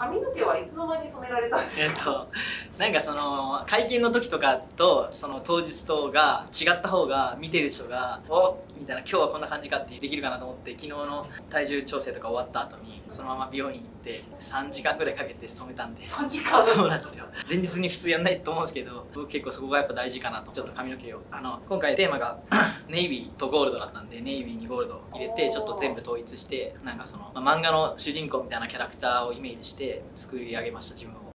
髪の毛はいつの間に染められたんですか？ なんかその会見の時とかとその当日とが違った方が見てる人が「おっ!」みたいな「今日はこんな感じか」ってできるかなと思って、昨日の体重調整とか終わった後にそのまま美容院行って3時間ぐらいかけて染めたんで。 3時間。 そうなんですよ。前日に普通やんないと思うんですけど、僕結構そこがやっぱ大事かなと。ちょっと髪の毛を今回テーマがネイビーとゴールドだったんで、ネイビーにゴールドを入れてちょっと全部統一して、なんかその、漫画の主人公みたいなキャラクターをイメージして作り上げました、自分を。